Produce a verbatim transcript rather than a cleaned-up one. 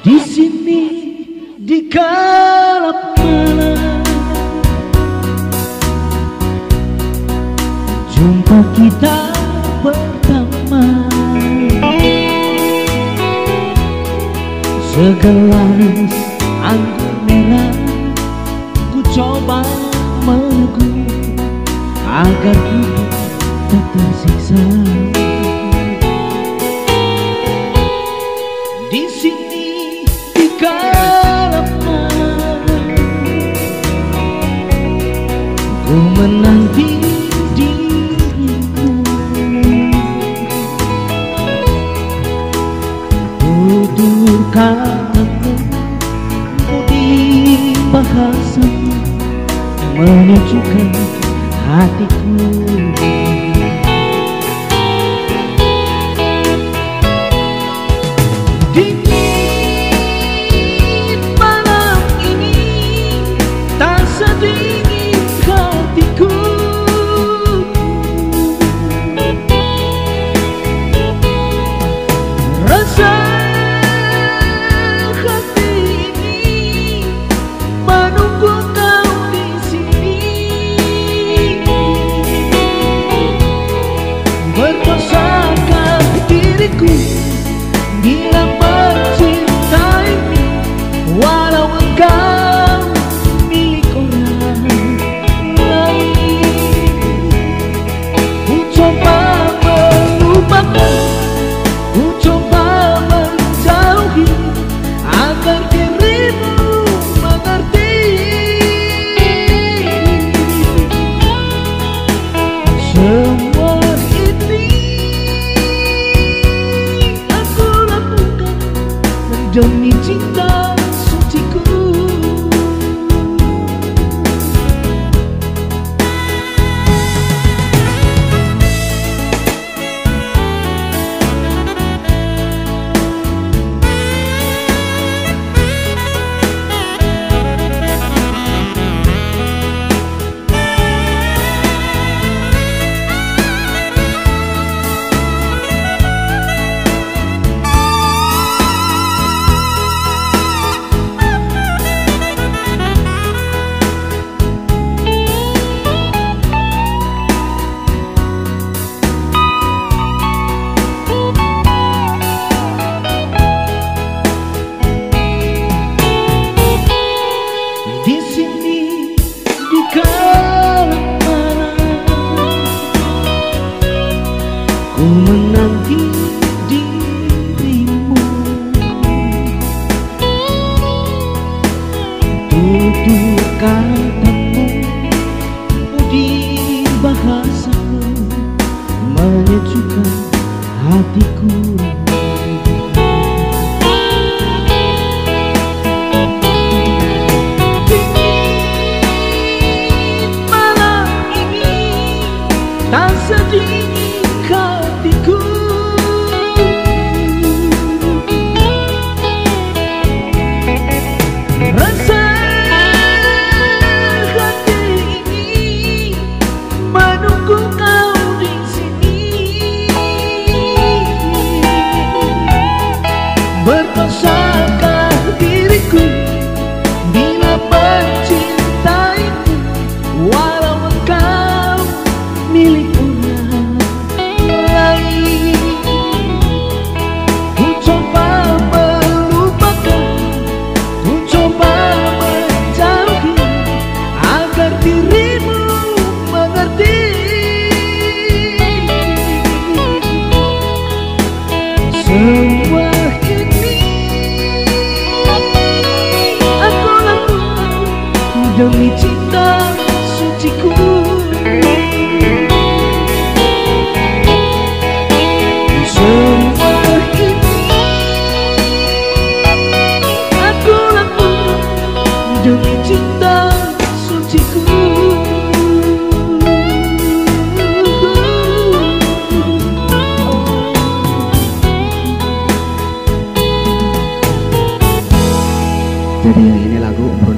Di sini di gelap malam, jumpa kita pertama. Segelas anggur merah ku coba meneguk agar tubuh tak tersiksa. Di sini di gelap malam, ku menanti dirimu. Tutur katamu, budi bahasamu menyejukkan hatiku. Dingin malam ini tak sedingin hatiku. Rasa hati ini menunggu kau di sini. Berkosakah diriku bila mencintaimu, walau engkau milik orang lain. Ku coba melupakan, ku coba menjauhi agar dirimu mengerti. Semua ini aku lakukan demi cinta suciku. Di sini di gelap malam, ku menanti dirimu. Tutur katamu, budi bahasamu menyejukkan hatiku. Tak sedingin hatiku. Rasa hati ini menunggu kau di sini. Berkosakah diriku bila mencintaimu, walau engkau milik orang lain. Ku coba melupakan, ku coba menjauhi agar dirimu mengerti. Semua ini aku lakukan demi cinta suciku. Semua ini aku lakukan demi cinta suciku. Jadi yang ini lagu